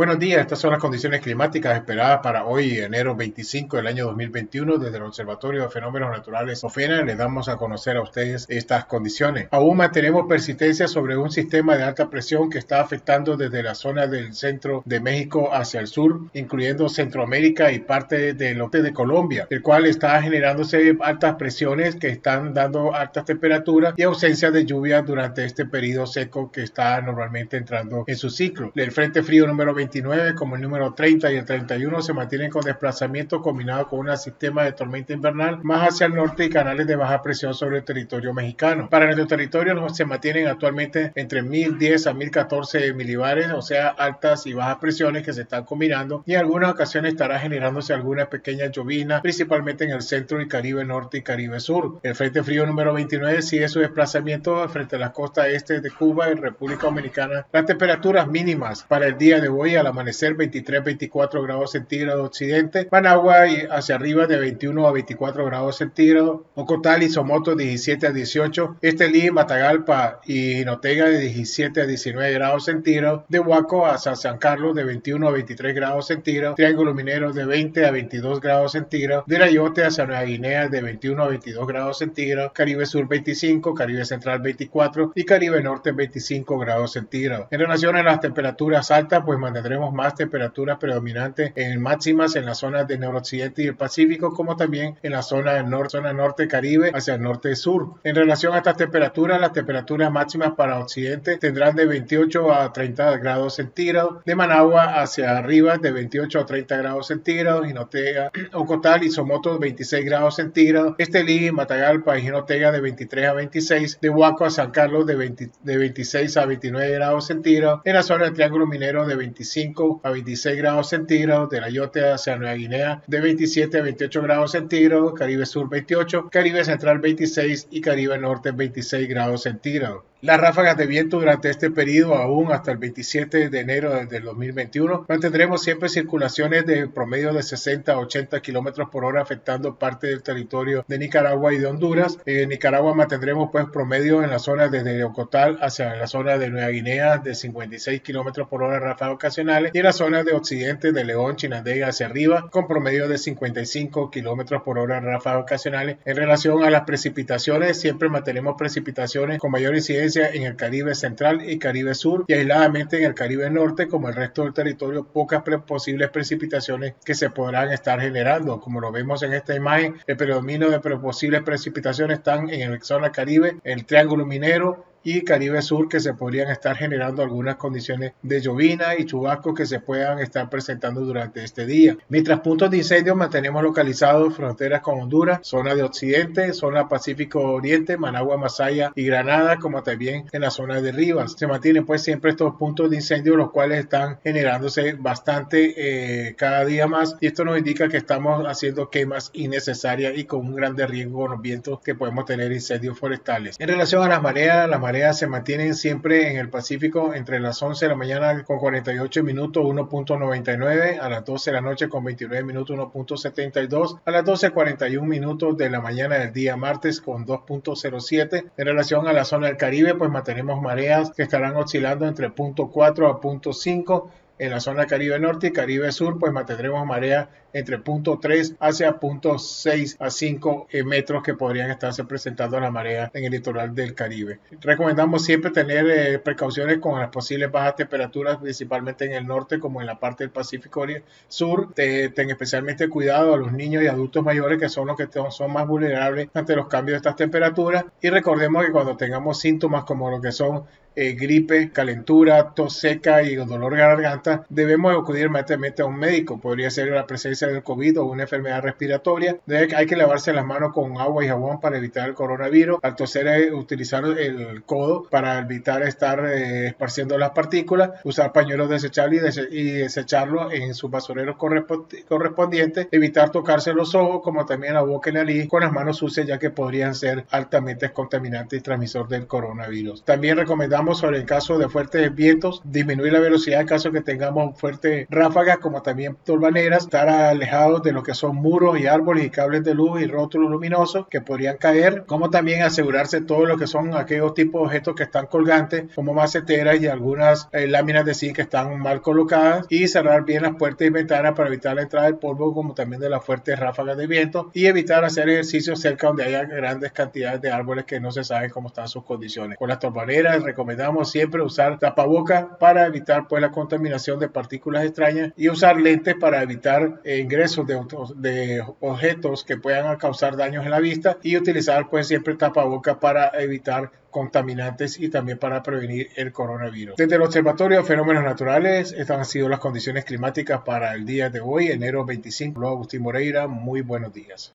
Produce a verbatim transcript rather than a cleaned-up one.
Buenos días, estas son las condiciones climáticas esperadas para hoy, enero veinticinco del año dos mil veintiuno. Desde el Observatorio de Fenómenos Naturales OFENA les damos a conocer a ustedes estas condiciones. Aún mantenemos persistencia sobre un sistema de alta presión que está afectando desde la zona del centro de México hacia el sur, incluyendo Centroamérica y parte del norte de Colombia, el cual está generándose altas presiones que están dando altas temperaturas y ausencia de lluvia durante este periodo seco que está normalmente entrando en su ciclo. El frente frío número veintinueve, como el número treinta y el treinta y uno, se mantienen con desplazamiento combinado con un sistema de tormenta invernal más hacia el norte y canales de baja presión sobre el territorio mexicano. Para nuestro territorio se mantienen actualmente entre mil diez a mil catorce milibares, o sea, altas y bajas presiones que se están combinando, y en algunas ocasiones estará generándose alguna pequeña llovina, principalmente en el centro y Caribe norte y Caribe sur. El frente frío número veintinueve sigue su desplazamiento frente a la costa este de Cuba y República Dominicana. Las temperaturas mínimas para el día de hoy al amanecer veintitrés a veinticuatro grados centígrados occidente, Managua y hacia arriba de veintiuno a veinticuatro grados centígrados, Ocotal y Somoto diecisiete a dieciocho, Estelí, Matagalpa y Jinotega de diecisiete a diecinueve grados centígrados, de Huaco hacia San Carlos de veintiuno a veintitrés grados centígrados, Triángulo Minero de veinte a veintidós grados centígrados, de Rayote hacia Nueva Guinea de veintiuno a veintidós grados centígrados, Caribe Sur veinticinco, Caribe Central veinticuatro y Caribe Norte veinticinco grados centígrados. En relación a las temperaturas altas, pues mantendremos más temperaturas predominantes en máximas en las zonas del noroccidente y el Pacífico, como también en la zona del norte, zona norte Caribe hacia el norte sur. En relación a estas temperaturas, las temperaturas máximas para occidente tendrán de veintiocho a treinta grados centígrados, de Managua hacia arriba de veintiocho a treinta grados centígrados, Jinotega, Ocotal y Somoto veintiséis grados centígrados, Estelí, Matagalpa y Jinotega de veintitrés a veintiséis, de Huaco a San Carlos de, veinte, de veintiséis a veintinueve grados centígrados, en la zona del Triángulo Minero de veinticinco a veintiséis grados centígrados, de Rayote hacia Nueva Guinea de veintisiete a veintiocho grados centígrados, Caribe Sur veintiocho, Caribe Central veintiséis y Caribe Norte veintiséis grados centígrados. Las ráfagas de viento durante este periodo, aún hasta el veintisiete de enero del dos mil veintiuno, mantendremos siempre circulaciones de promedio de sesenta a ochenta kilómetros por hora afectando parte del territorio de Nicaragua y de Honduras. En Nicaragua mantendremos pues promedio en la zona desde Ocotal hacia la zona de Nueva Guinea de cincuenta y seis kilómetros por hora ráfagas ocasionales, y en la zona de occidente de León, Chinandega hacia arriba con promedio de cincuenta y cinco kilómetros por hora ráfagas ocasionales. En relación a las precipitaciones, siempre mantenemos precipitaciones con mayor incidencia en el Caribe Central y Caribe Sur, y aisladamente en el Caribe Norte. Como el resto del territorio, pocas pre posibles precipitaciones que se podrán estar generando. Como lo vemos en esta imagen, el predominio de pre posibles precipitaciones están en la zona Caribe, el Triángulo Minero y Caribe Sur, que se podrían estar generando algunas condiciones de llovina y chubascos que se puedan estar presentando durante este día. Mientras puntos de incendio mantenemos localizados fronteras con Honduras, zona de Occidente, zona Pacífico Oriente, Managua, Masaya y Granada, como también en la zona de Rivas. Se mantienen pues siempre estos puntos de incendio, los cuales están generándose bastante eh, cada día más, y esto nos indica que estamos haciendo quemas innecesarias y con un grande riesgo con los vientos que podemos tener incendios forestales. En relación a las mareas, las mareas se mantienen siempre en el Pacífico entre las once de la mañana con cuarenta y ocho minutos uno punto noventa y nueve, a las doce de la noche con veintinueve minutos uno punto setenta y dos, a las doce cuarenta y uno minutos de la mañana del día martes con dos punto cero siete. En relación a la zona del Caribe, pues mantenemos mareas que estarán oscilando entre punto cuatro a punto cinco. En la zona Caribe Norte y Caribe Sur, pues mantendremos marea entre punto tres hacia punto seis a cinco metros que podrían estarse presentando la marea en el litoral del Caribe. Recomendamos siempre tener eh, precauciones con las posibles bajas temperaturas, principalmente en el norte como en la parte del Pacífico Sur. Te, ten especialmente cuidado a los niños y adultos mayores, que son los que son más vulnerables ante los cambios de estas temperaturas. Y recordemos que cuando tengamos síntomas como lo que son Eh, gripe, calentura, tos seca y dolor de garganta, debemos acudir inmediatamente a un médico. Podría ser la presencia del COVID o una enfermedad respiratoria. Debe, hay que lavarse las manos con agua y jabón para evitar el coronavirus. Al toser, eh, utilizar el codo para evitar estar eh, esparciendo las partículas. Usar pañuelos desechables y, dese y desecharlos en sus basureros correspondientes. Evitar tocarse los ojos, como también la boca y la nariz, con las manos sucias, ya que podrían ser altamente contaminantes y transmisor del coronavirus. También recomendamos recomendamos sobre el caso de fuertes vientos, disminuir la velocidad en caso que tengamos fuertes ráfagas, como también torbaneras, estar alejados de lo que son muros y árboles y cables de luz y rótulos luminosos que podrían caer, como también asegurarse todo lo que son aquellos tipos de objetos que están colgantes, como maceteras y algunas eh, láminas de zinc que están mal colocadas, y cerrar bien las puertas y ventanas para evitar la entrada del polvo, como también de las fuertes ráfagas de viento, y evitar hacer ejercicio cerca donde haya grandes cantidades de árboles que no se saben cómo están sus condiciones. Con las torbaneras recomendamos siempre usar tapabocas para evitar pues la contaminación de partículas extrañas y usar lentes para evitar eh, ingresos de, de objetos que puedan causar daños en la vista, y utilizar pues siempre tapabocas para evitar contaminantes y también para prevenir el coronavirus. Desde el Observatorio de Fenómenos Naturales, estas han sido las condiciones climáticas para el día de hoy, enero veinticinco. Agustín Moreira, muy buenos días.